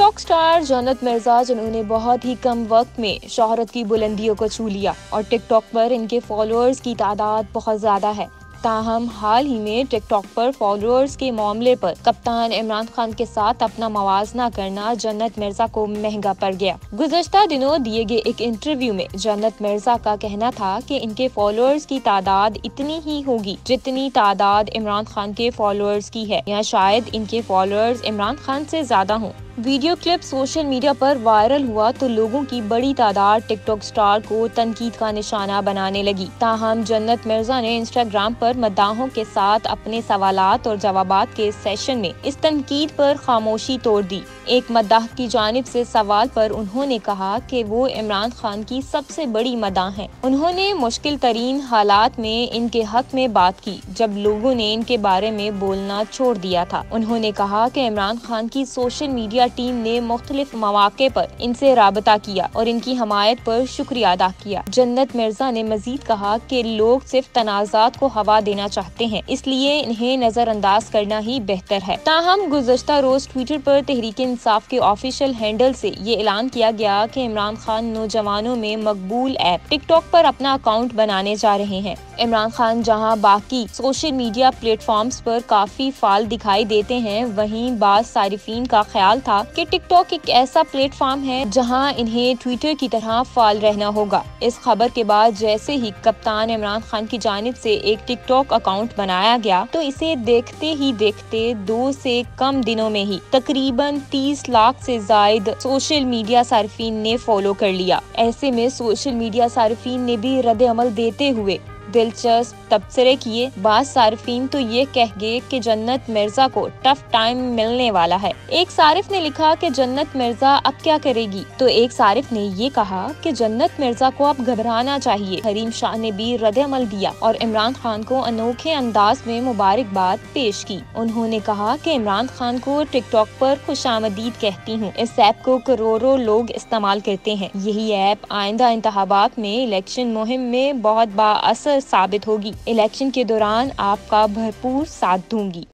TikTok star जन्नत मिर्जा, जिन्होंने बहुत ही कम वक्त में शोहरत की बुलंदियों को छू लिया और टिकटॉक पर इनके फॉलोअर्स की तादाद बहुत ज्यादा है। ताहम हाल ही में टिकटॉक पर फॉलोअर्स के मामले पर कप्तान इमरान खान के साथ अपना मवाजना करना जन्नत मिर्जा को महंगा पड़ गया। गुज़श्ता दिनों दिए गए एक इंटरव्यू में जन्नत मिर्जा का कहना था कि इनके फॉलोअर्स की तादाद इतनी ही होगी जितनी तादाद इमरान खान के फॉलोअर्स की है, या शायद इनके फॉलोअर्स इमरान खान से ज्यादा हों। वीडियो क्लिप सोशल मीडिया पर वायरल हुआ तो लोगों की बड़ी तादाद टिकटॉक स्टार को तनकीद का निशाना बनाने लगी। ताहम जन्नत मिर्जा ने इंस्टाग्राम पर मद्दाहों के साथ अपने सवालात और जवाबात के सेशन में इस तनकीद पर खामोशी तोड़ दी। एक मद्दाह की जानिब से सवाल पर उन्होंने कहा कि वो इमरान खान की सबसे बड़ी मदाह हैं। उन्होंने मुश्किल तरीन हालात में इनके हक में बात की जब लोगों ने इनके बारे में बोलना छोड़ दिया था। उन्होंने कहा कि इमरान खान की सोशल मीडिया टीम ने मुख्तलिफ मौके पर इनसे राबता किया और इनकी हमायत पर शुक्रिया अदा किया। जन्नत मिर्जा ने मजीद कहा कि लोग सिर्फ तनाज़ात को हवा देना चाहते हैं, इसलिए इन्हें नजरअंदाज करना ही बेहतर है। ताहम गुज़श्ता रोज ट्विटर पर तहरीक इंसाफ के ऑफिशियल हैंडल से ये ऐलान किया गया कि इमरान खान नौजवानों में मकबूल ऐप टिकटॉक पर अपना अकाउंट बनाने जा रहे हैं। इमरान खान जहां बाकी सोशल मीडिया प्लेटफॉर्म्स पर काफी फाल दिखाई देते हैं, वहीं बाज़ सारिफीन का ख्याल था कि टिकटॉक एक ऐसा प्लेटफॉर्म है जहां इन्हें ट्विटर की तरह फाल रहना होगा। इस खबर के बाद जैसे ही कप्तान इमरान खान की जानिब से एक टिकटॉक अकाउंट बनाया गया तो इसे देखते ही देखते 2 से कम दिनों में ही तकरीबन 30 लाख से ज्यादा सोशल मीडिया सारिफीन ने फॉलो कर लिया। ऐसे में सोशल मीडिया सारिफीन ने भी रद्द अमल देते हुए दिलचस्प तबसरे किए। बाज़ सारिफीन तो ये कह गए कि जन्नत मिर्जा को टफ टाइम मिलने वाला है। एक सारिफ ने लिखा कि जन्नत मिर्जा अब क्या करेगी, तो एक सारिफ ने ये कहा कि जन्नत मिर्जा को अब घबराना चाहिए। हरीम शाह ने भी रद्द-ए-अमल दिया और इमरान खान को अनोखे अंदाज में मुबारकबाद पेश की। उन्होंने कहा कि इमरान खान को टिकटॉक पर खुशामदीद कहती हूँ। इस ऐप को करोड़ों लोग इस्तेमाल करते हैं। यही ऐप आइंदा इंतखाबात में इलेक्शन मुहिम में बहुत बाअसर साबित होगी। इलेक्शन के दौरान आपका भरपूर साथ दूंगी।